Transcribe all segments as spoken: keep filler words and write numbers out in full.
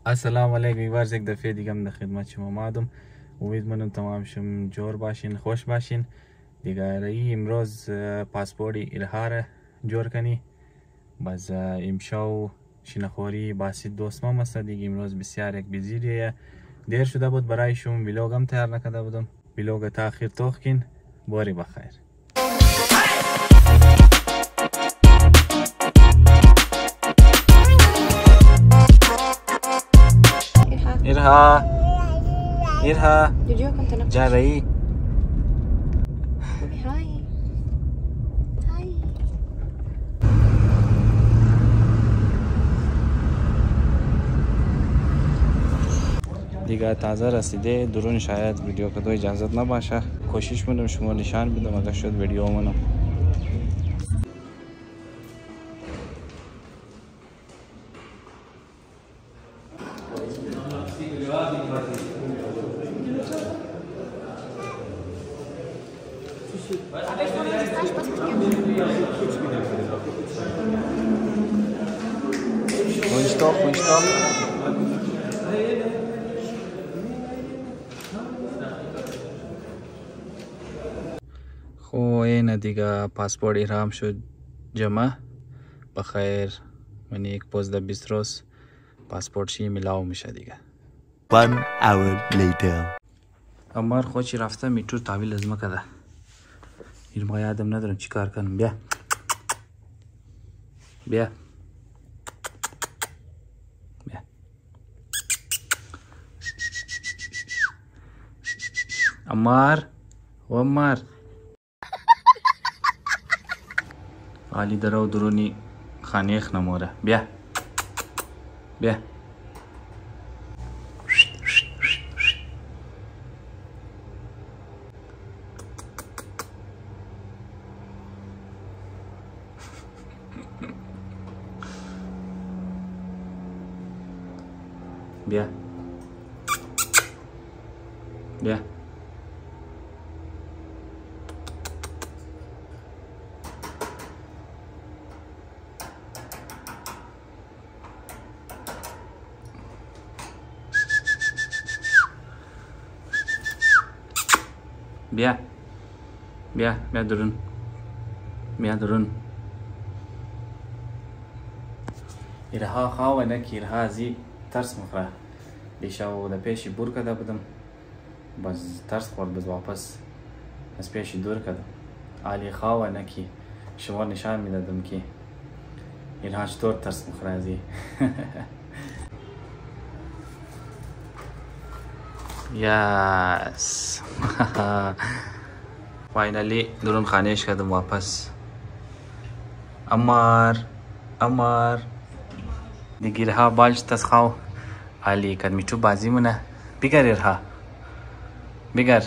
السلام علیکم. یک بار یک دفعه دیگه در خدمت شما اومدم. امیدوارم تمام شما جور باشین، خوش باشین. دیگه رایی امروز پاسپورت ایرها را جور کنی. باز امشو شینخوری باسی دوست ما است دیگه. امروز بسیار یک بیزیریه. دیر شده بود برای شما ویلوگ هم تیار نکرده بودم. ویلوگ تاخیر توخ کن. باری بخیر. إرها إرها جا رهی هاي هاي دیگه تازه رسیده. درون شاید ویدیو کدو اجازت نباشه. کوشش میکنم شما نشان بدم اگر شد ویدیو منو. Kunststoff, Kunststoff. خو این دیگه پاسپورت ایران شد جمع. بخیر من یک پوزده بیست روز پاسپورت شی ملاو میشه دیگه. One hour later. امار خوشی رفته میتور تحویل از مکده. این ما یادم ندارم چی کار کنم. بیا بیا بیا امار و امار علی درو درونی خانیخ نموره. بیا بیا بیا بیا بیا بیا بیا درون بیا درون. ایرها خواه نکی ایرها ازی ترس مخوره. دیشو در پیشی بور کده بودم. باز ترس خورد. باز واپس از پیشی دور کدم. علی خواه نکی شما نشان میدادم که ایرها چطور ترس مخوره ازی. یس فاینالی درون خانهش کردم واپس. امار امار دیگه ایرها بالش تس خواو. علی کدمی چو بازی مونه. بگر ایرها بگر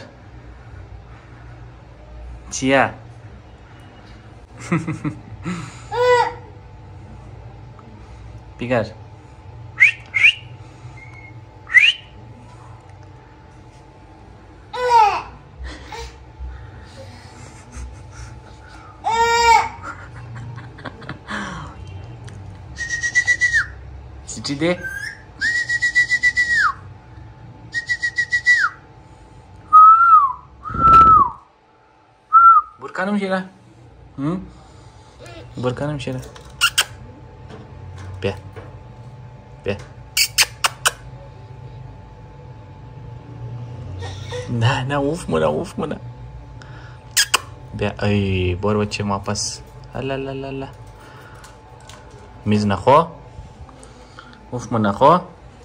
چیه بگر چی ده برکانم شیره هم برکانم شیره. بیا بیا نه نه اوف مونه اوف مونه. بیا ای بار بچه واپس. لا لا لا لا میز نخوا اوف مونه خوا.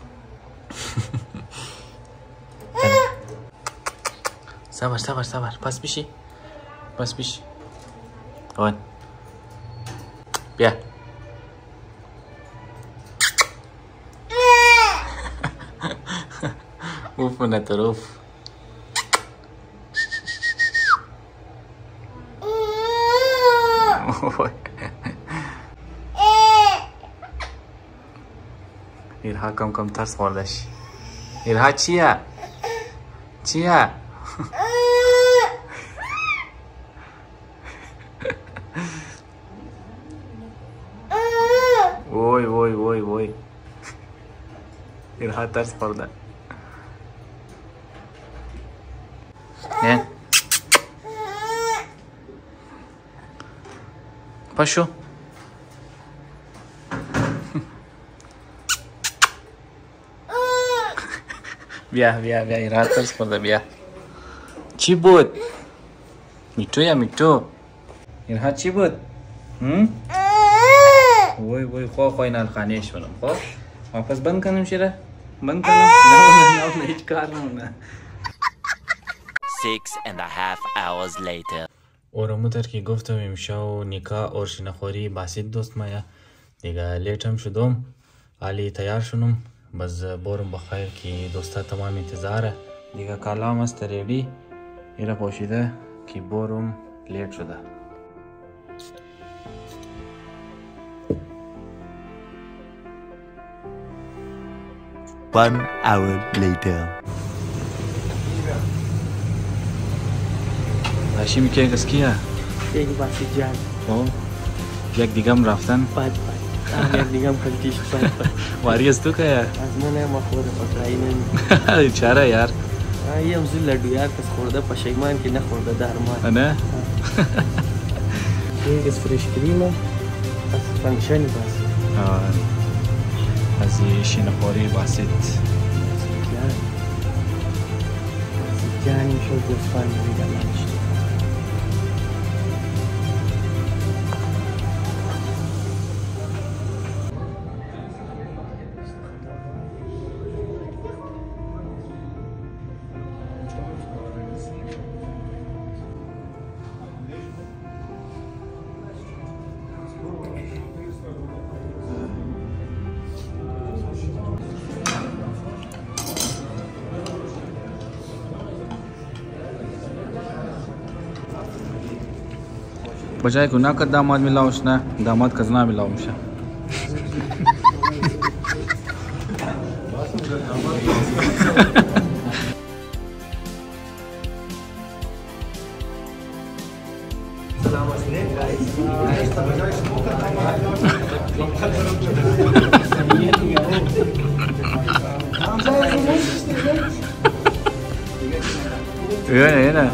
صبر صبر صبر پس بشی پس بشی. آن بیا اوف مونه طرف. ایرها کم کم ترس خوردش. ایرها چیه چیه وای وای وای وای İrha ters pırdı. Ne? Paşo. Biar, biar, biar. İrha ters pırdı biar. Cibut. Mitu ya mitu. İrha cibut. Hmm? Woy woy kho खो इनाल खाने इश्वरम खो वापस बंद करना शिरा बंद करना ना ना ना हिच कारण ना Six and a half hours later. और उमतर की गुफ्तगू इमशाओ निकाह और शिनाखोरी बासित दोस्त माया دیگه لیट هم شدم علی تیار شدم بس بورم بخیر که دوستا تمام انتظاره دیگه کالام است ریڈی ایره پوشیده که بورم لیٹ شده One hour later. هاشمی که کس کیه؟ یک باسی جان خب یک دیگه هم رفتن؟ پاد پاد یک دیگه هم کلتیش پاد پاد واری از تو که از من هم خورده پترایی نمی چرا یار؟ یه هم زیر لدو یار کس خورده پشیمان که نخورده درمان نه؟ یک از فرش کریمه از فنکشنی باسی از شینخوری باسید جان جانی شو دوستان میگم نشد बजाय गुनाह का दामाद मिला उसने दामाद खजना मिला उनसे ये ये ना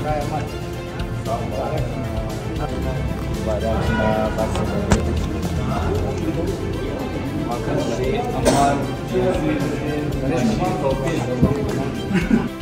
Barang na basa makan dari amal